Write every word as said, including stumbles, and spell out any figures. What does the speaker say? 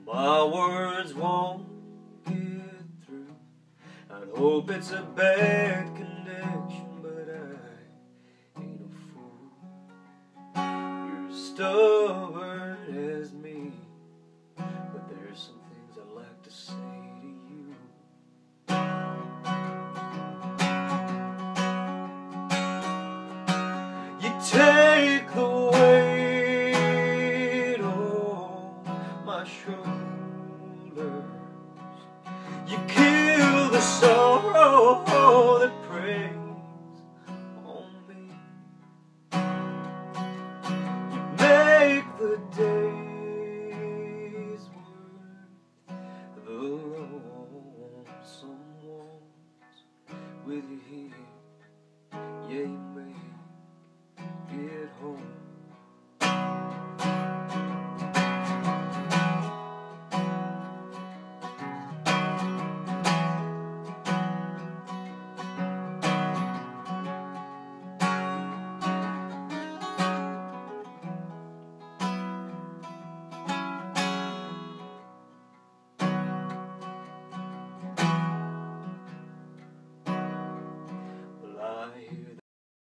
my words won't get through. I'd hope it's a bad connection, but I ain't a fool. You're as stubborn as me, but there's some things I'd like to say to you. You take the weight on my shoulders. You kill the sorrow that preys on me. You make the days worth the lonesome ones with you here. Yeah, you make it home.